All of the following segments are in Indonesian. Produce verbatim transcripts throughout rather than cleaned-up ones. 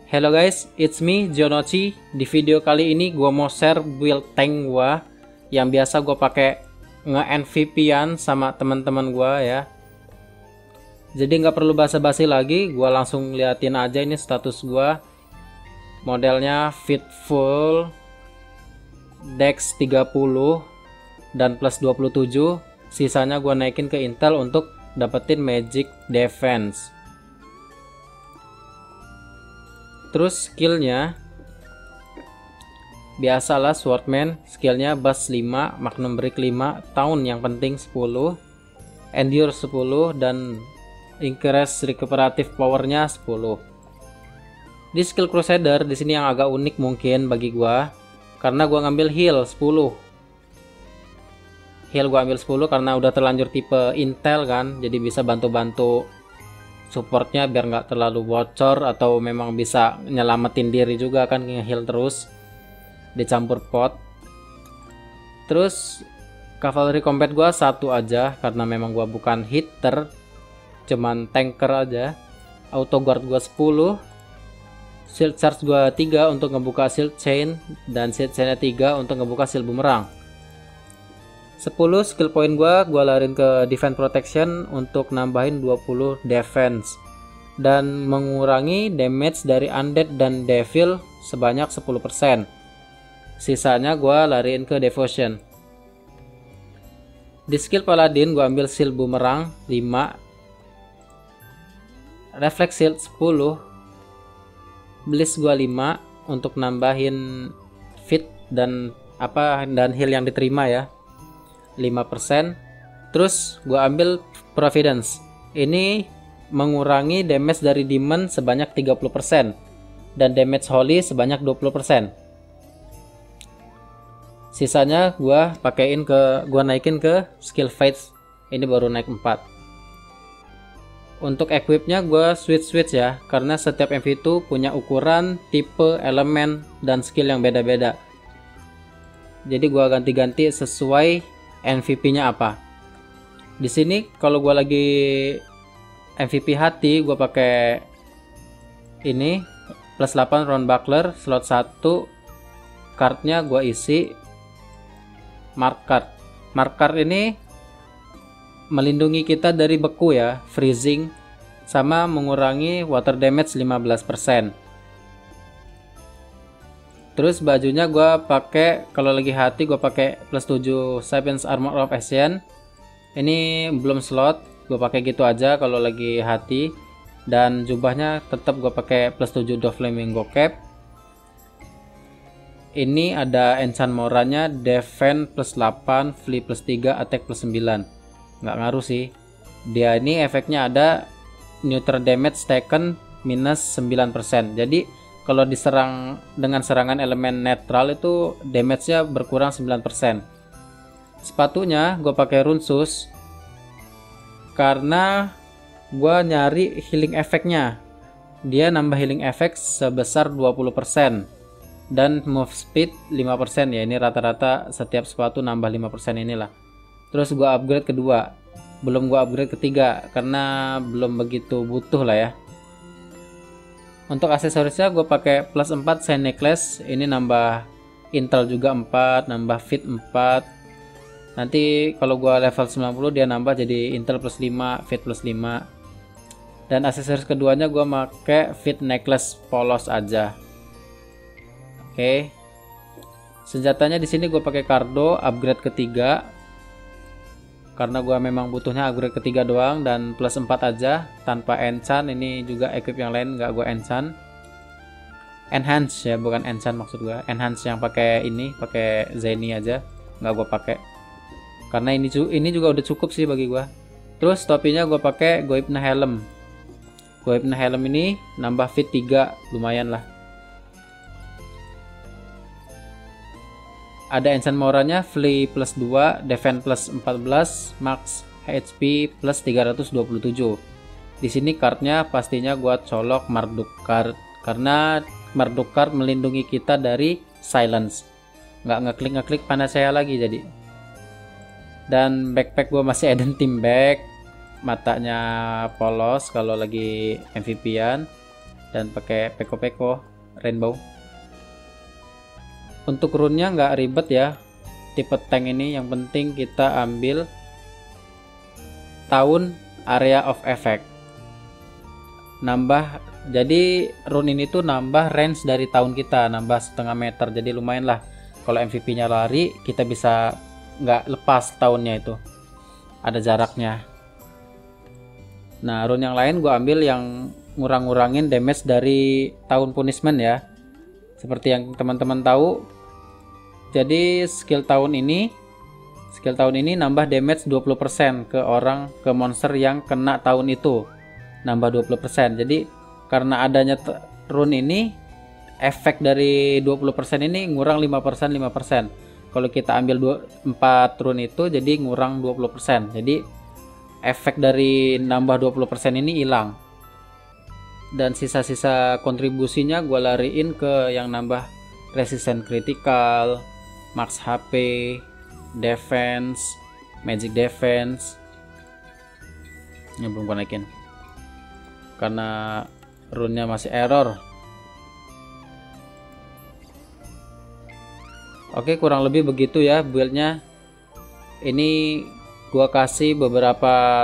Hello guys, it's me Jonochi. Di video kali ini gua mau share build tank gua yang biasa gua pakai nge-M V P-an sama teman-teman gua ya. Jadi nggak perlu basa-basi lagi, gua langsung liatin aja ini status gua. Modelnya Fitful, Dex tiga puluh dan plus dua puluh tujuh. Sisanya gua naikin ke Intel untuk dapetin Magic Defense. Terus skillnya biasalah Swordman, skillnya Bass lima, Magnum Break lima, Taun yang penting sepuluh, Endure sepuluh, dan Increase Recuperative Powernya sepuluh. Di skill Crusader di sini yang agak unik mungkin bagi gua, karena gua ngambil heal sepuluh. Heal gua ambil sepuluh karena udah terlanjur tipe Intel kan, jadi bisa bantu-bantu supportnya biar nggak terlalu bocor, atau memang bisa nyelamatin diri juga kan, nge-heal terus dicampur pot. Terus cavalry combat gua satu aja karena memang gua bukan hitter, cuman tanker aja. Auto guard gua sepuluh, shield charge gua tiga untuk ngebuka shield chain, dan shield chainnya tiga untuk ngebuka shield bumerang. sepuluh skill point gua gua larin ke defense protection untuk nambahin dua puluh defense dan mengurangi damage dari undead dan devil sebanyak sepuluh persen. Sisanya gua larin ke devotion. Di skill paladin gua ambil shield bumerang lima, reflex shield sepuluh, bliss gua lima untuk nambahin fit dan apa dan heal yang diterima ya, lima persen. Terus gua ambil Providence, ini mengurangi damage dari demon sebanyak tiga puluh persen dan damage holy sebanyak dua puluh persen. Sisanya gua pakein ke gua naikin ke skill faith, ini baru naik empat. Untuk equipnya gua switch-switch ya, karena setiap M V itu punya ukuran, tipe, elemen, dan skill yang beda-beda. Jadi gua ganti-ganti sesuai M V P-nya apa. Di sini kalau gua lagi M V P hati, gua pakai ini plus delapan round buckler, slot satu, cardnya gua isi mark card. Mark card ini melindungi kita dari beku ya, freezing, sama mengurangi water damage lima belas persen. Terus bajunya gua pakai kalau lagi hati gua pakai plus tujuh Sapiens Armor of Ancient. Ini belum slot, gua pakai gitu aja kalau lagi hati. Dan jubahnya tetap gua pakai plus tujuh Doflamingo Cap. Ini ada enchant moranya, defense plus delapan, flee plus tiga, attack plus sembilan. Nggak ngaruh sih. Dia ini efeknya ada neutral damage taken minus sembilan persen. Jadi kalau diserang dengan serangan elemen netral itu damage-nya berkurang sembilan persen. Sepatunya gue pakai Runsus karena gue nyari healing efeknya. Dia nambah healing efek sebesar dua puluh persen dan move speed lima persen ya. Ini rata-rata setiap sepatu nambah lima persen inilah. Terus gue upgrade kedua, belum gue upgrade ketiga karena belum begitu butuh lah ya. Untuk aksesorisnya gue pakai plus empat Shine Necklace, ini nambah Intel juga empat, nambah Fit empat. Nanti kalau gue level sembilan puluh dia nambah jadi Intel plus lima, Fit plus lima. Dan aksesoris keduanya gue pakai Fit Necklace polos aja. Oke. Senjatanya di sini gue pakai Cardo upgrade ketiga. Karena gue memang butuhnya upgrade ketiga doang dan plus empat aja tanpa enchant. Ini juga equip yang lain nggak gue enchant. Enhance ya, bukan enchant maksud gue. Enhance yang pakai ini, pakai Zeni aja, nggak gue pakai. Karena ini ini juga udah cukup sih bagi gue. Terus topinya gue pakai Goipna Helm. Goipna Helm ini nambah fit tiga, lumayan lah. Ada enchant moranya, flee plus dua, defense plus empat belas, max H P plus tiga ratus dua puluh tujuh. Di sini cardnya pastinya gua colok Marduk card karena Marduk card melindungi kita dari silence. Nggak ngeklik-ngeklik panacea lagi jadi. Dan backpack gua masih Eden Team Bag, matanya polos kalau lagi M V P-an. dan pakai peko-peko rainbow. Untuk runnya nggak ribet ya, tipe tank ini yang penting kita ambil tahun area of effect, nambah. Jadi rune ini tuh nambah range dari tahun kita, nambah setengah meter, jadi lumayan lah kalau M V P nya lari kita bisa nggak lepas tahunnya, itu ada jaraknya. Nah rune yang lain gua ambil yang ngurang-ngurangin damage dari tahun punishment ya, seperti yang teman-teman tahu. Jadi skill tahun ini skill tahun ini nambah damage dua puluh persen ke orang, ke monster yang kena tahun itu, nambah dua puluh persen. Jadi karena adanya rune ini, efek dari dua puluh persen ini ngurang lima persen lima persen. Kalau kita ambil empat rune itu jadi ngurang dua puluh persen. Jadi efek dari nambah dua puluh persen ini hilang. Dan sisa-sisa kontribusinya gue lariin ke yang nambah resisten critical, max H P, defense, magic defense. Ini belum gue naikin karena runnya masih error. Oke, kurang lebih begitu ya buildnya. Ini gua kasih beberapa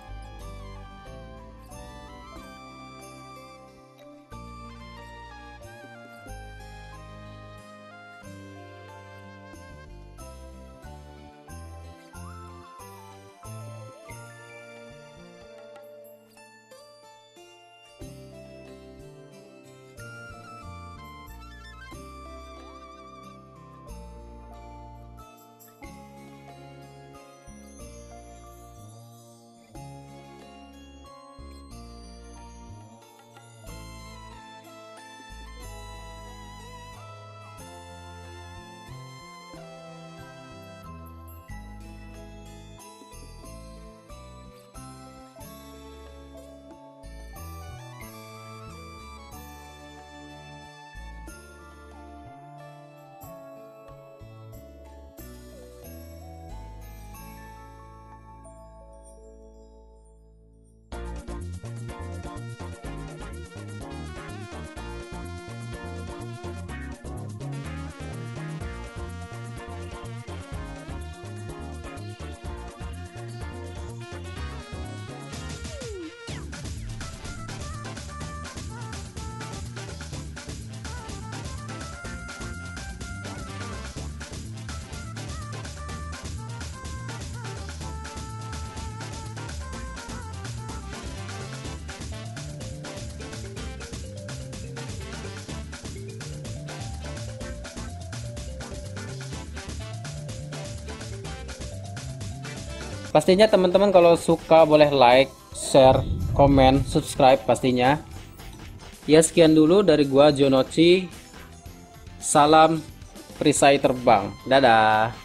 pastinya teman-teman kalau suka boleh like, share, komen, subscribe pastinya. Ya sekian dulu dari gua Jonochi. Salam perisai terbang. Dadah.